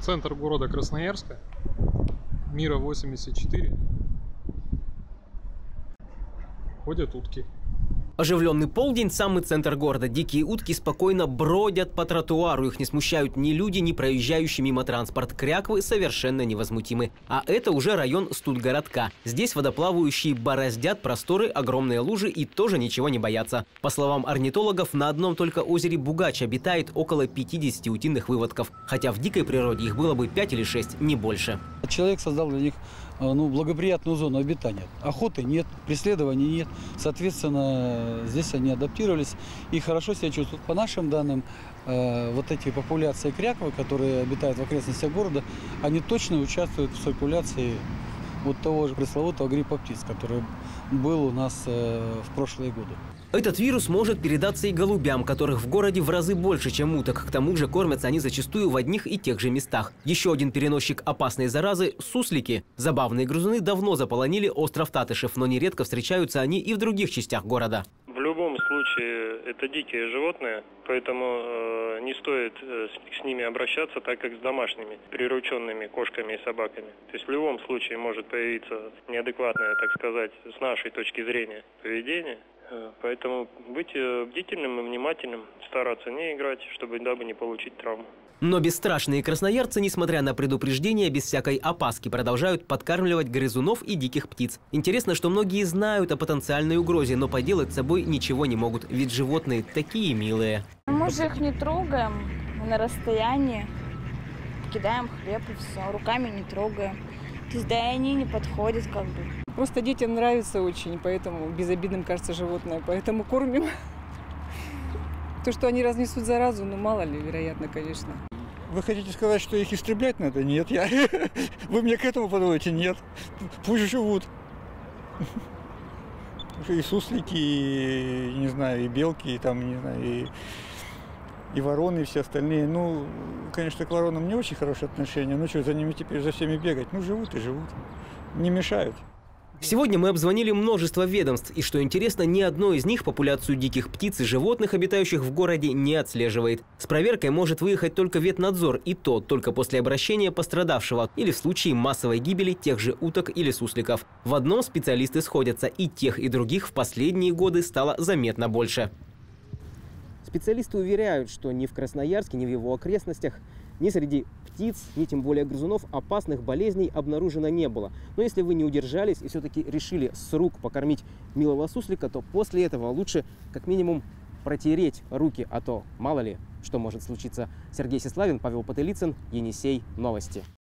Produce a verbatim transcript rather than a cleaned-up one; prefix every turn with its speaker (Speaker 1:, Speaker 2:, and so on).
Speaker 1: Центр города Красноярска, Мира восемьдесят четыре. Ходят утки.
Speaker 2: Оживленный полдень, самый центр города. Дикие утки спокойно бродят по тротуару. Их не смущают ни люди, ни проезжающий мимо транспорт. Кряквы совершенно невозмутимы. А это уже район студгородка. Здесь водоплавающие бороздят просторы, огромные лужи и тоже ничего не боятся. По словам орнитологов, на одном только озере Бугач обитает около пятидесяти утиных выводков. Хотя в дикой природе их было бы пять или шесть, не больше.
Speaker 3: Человек создал для них ну, благоприятную зону обитания. Охоты нет, преследований нет. Соответственно, здесь они адаптировались и хорошо себя чувствуют. По нашим данным, э, вот эти популяции кряквы, которые обитают в окрестностях города, они точно участвуют в циркуляции вот того же пресловутого гриппа птиц, который был у нас э, в прошлые годы.
Speaker 2: Этот вирус может передаться и голубям, которых в городе в разы больше, чем уток. К тому же кормятся они зачастую в одних и тех же местах. Еще один переносчик опасной заразы – суслики. Забавные грызуны давно заполонили остров Татышев, но нередко встречаются они и в других частях города.
Speaker 4: В любом случае это дикие животные, поэтому э, не стоит э, с, с ними обращаться так, как с домашними, прирученными кошками и собаками. То есть в любом случае может появиться неадекватное, так сказать, с нашей точки зрения поведение. Поэтому быть бдительным и внимательным, стараться не играть, чтобы дабы не получить травму.
Speaker 2: Но бесстрашные красноярцы, несмотря на предупреждения, без всякой опаски продолжают подкармливать грызунов и диких птиц. Интересно, что многие знают о потенциальной угрозе, но поделать с собой ничего не могут, ведь животные такие милые.
Speaker 5: Мы же их не трогаем, мы на расстоянии, кидаем хлеб и все, руками не трогаем. То есть, да и они не подходят как бы.
Speaker 6: Просто детям нравится очень, поэтому безобидным кажется животное, поэтому кормим. То, что они разнесут заразу, ну мало ли, вероятно, конечно.
Speaker 7: Вы хотите сказать, что их истреблять надо? Нет, я... Вы мне к этому подводите? Нет. Пусть живут. И суслики, и, не знаю, и белки, и там, не знаю, и... и вороны, и все остальные. Ну, конечно, к воронам не очень хорошее отношение. Ну что, за ними теперь за всеми бегать? Ну, живут и живут. Не мешают.
Speaker 2: Сегодня мы обзвонили множество ведомств, и, что интересно, ни одно из них популяцию диких птиц и животных, обитающих в городе, не отслеживает. С проверкой может выехать только ветнадзор, и то только после обращения пострадавшего или в случае массовой гибели тех же уток или сусликов. В одном специалисты сходятся, и тех, и других в последние годы стало заметно больше. Специалисты уверяют, что ни в Красноярске, ни в его окрестностях, ни среди птиц, ни тем более грызунов опасных болезней обнаружено не было. Но если вы не удержались и все-таки решили с рук покормить милого суслика, то после этого лучше как минимум протереть руки, а то мало ли что может случиться. Сергей Сеславин, Павел Потылицын, Енисей. Новости.